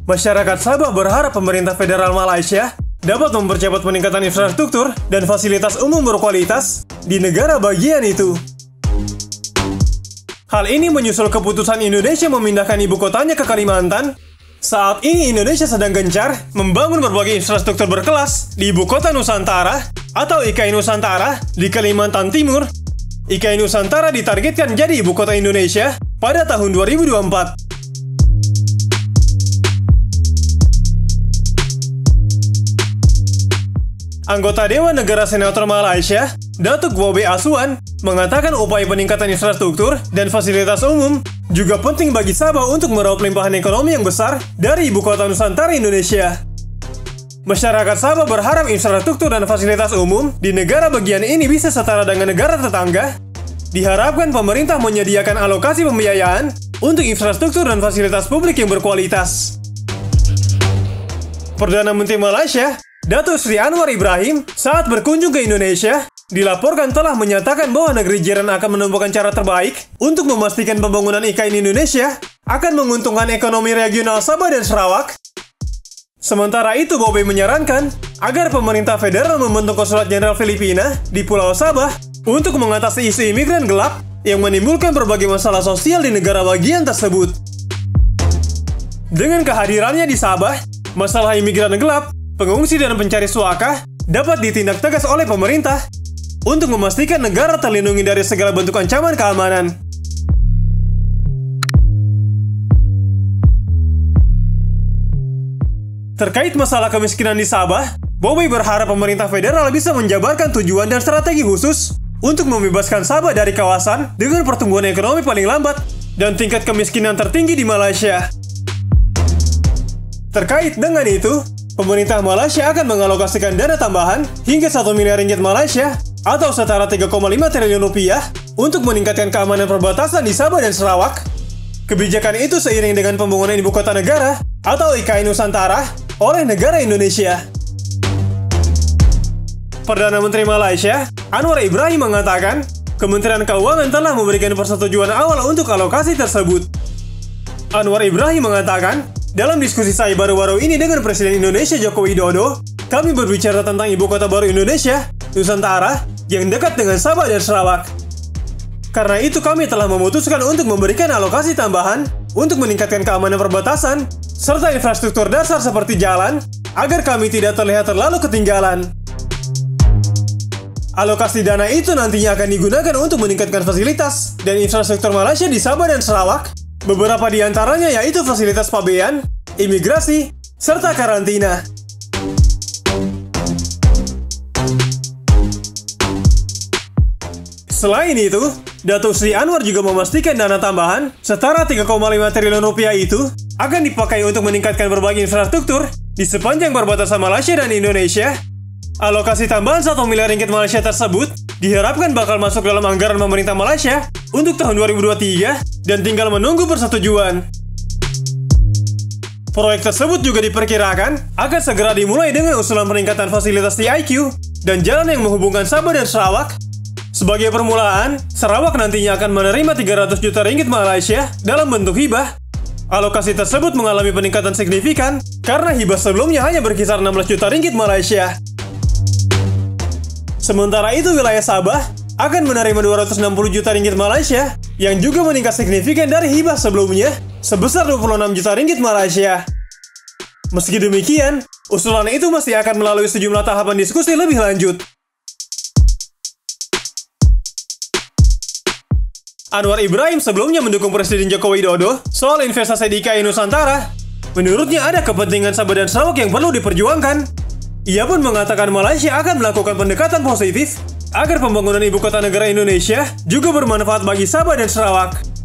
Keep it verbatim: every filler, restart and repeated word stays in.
Masyarakat Sabah berharap pemerintah federal Malaysia dapat mempercepat peningkatan infrastruktur dan fasilitas umum berkualitas di negara bagian itu. Hal ini menyusul keputusan Indonesia memindahkan ibu kotanya ke Kalimantan. Saat ini Indonesia sedang gencar membangun berbagai infrastruktur berkelas di ibu kota Nusantara atau I K I Nusantara di Kalimantan Timur. I K I Nusantara ditargetkan jadi ibu kota Indonesia pada tahun dua ribu dua puluh empat. Anggota Dewan Negara Senator Malaysia, Datuk Bobby Aswan, mengatakan upaya peningkatan infrastruktur dan fasilitas umum juga penting bagi Sabah untuk meraup limpahan ekonomi yang besar dari ibu kota Nusantara Indonesia. Masyarakat Sabah berharap infrastruktur dan fasilitas umum di negara bagian ini bisa setara dengan negara tetangga. Diharapkan pemerintah menyediakan alokasi pembiayaan untuk infrastruktur dan fasilitas publik yang berkualitas. Perdana Menteri Malaysia, Datuk Seri Anwar Ibrahim, saat berkunjung ke Indonesia, dilaporkan telah menyatakan bahwa negeri jiran akan menemukan cara terbaik untuk memastikan pembangunan I K I Indonesia akan menguntungkan ekonomi regional Sabah dan Sarawak. Sementara itu, Bobby menyarankan agar pemerintah federal membentuk konsulat jenderal Filipina di Pulau Sabah untuk mengatasi isu imigran gelap yang menimbulkan berbagai masalah sosial di negara bagian tersebut. Dengan kehadirannya di Sabah, masalah imigran gelap, pengungsi dan pencari suaka dapat ditindak tegas oleh pemerintah untuk memastikan negara terlindungi dari segala bentuk ancaman keamanan. Terkait masalah kemiskinan di Sabah, Bobby berharap pemerintah federal bisa menjabarkan tujuan dan strategi khusus untuk membebaskan Sabah dari kawasan dengan pertumbuhan ekonomi paling lambat dan tingkat kemiskinan tertinggi di Malaysia. Terkait dengan itu, pemerintah Malaysia akan mengalokasikan dana tambahan hingga satu miliar ringgit Malaysia atau setara tiga koma lima triliun rupiah untuk meningkatkan keamanan perbatasan di Sabah dan Sarawak. Kebijakan itu seiring dengan pembangunan ibu kota negara atau I K I Nusantara oleh negara Indonesia. Perdana Menteri Malaysia, Anwar Ibrahim mengatakan, Kementerian Keuangan telah memberikan persetujuan awal untuk alokasi tersebut. Anwar Ibrahim mengatakan, dalam diskusi saya baru-baru ini dengan Presiden Indonesia Joko Widodo, kami berbicara tentang ibu kota baru Indonesia, Nusantara, yang dekat dengan Sabah dan Sarawak. Karena itu kami telah memutuskan untuk memberikan alokasi tambahan untuk meningkatkan keamanan perbatasan, serta infrastruktur dasar seperti jalan, agar kami tidak terlihat terlalu ketinggalan. Alokasi dana itu nantinya akan digunakan untuk meningkatkan fasilitas dan infrastruktur Malaysia di Sabah dan Sarawak. Beberapa di antaranya yaitu fasilitas pabean, imigrasi, serta karantina. Selain itu, Datuk Seri Anwar juga memastikan dana tambahan setara tiga koma lima triliun rupiah itu akan dipakai untuk meningkatkan berbagai infrastruktur di sepanjang perbatasan Malaysia dan Indonesia. Alokasi tambahan satu miliar ringgit Malaysia tersebut diharapkan bakal masuk dalam anggaran pemerintah Malaysia untuk tahun dua ribu dua puluh tiga dan tinggal menunggu persetujuan. Proyek tersebut juga diperkirakan akan segera dimulai dengan usulan peningkatan fasilitas T I Q dan jalan yang menghubungkan Sabah dan Sarawak. Sebagai permulaan, Sarawak nantinya akan menerima tiga ratus juta ringgit Malaysia dalam bentuk hibah. Alokasi tersebut mengalami peningkatan signifikan karena hibah sebelumnya hanya berkisar enam belas juta ringgit Malaysia. Sementara itu, wilayah Sabah akan menerima dua ratus enam puluh juta ringgit Malaysia yang juga meningkat signifikan dari hibah sebelumnya sebesar dua puluh enam juta ringgit Malaysia. Meski demikian, usulan itu masih akan melalui sejumlah tahapan diskusi lebih lanjut. Anwar Ibrahim sebelumnya mendukung Presiden Joko Widodo soal investasi di I K I Nusantara. Menurutnya ada kepentingan Sabah dan Sarawak yang perlu diperjuangkan. Ia pun mengatakan Malaysia akan melakukan pendekatan positif agar pembangunan ibu kota negara Indonesia juga bermanfaat bagi Sabah dan Sarawak.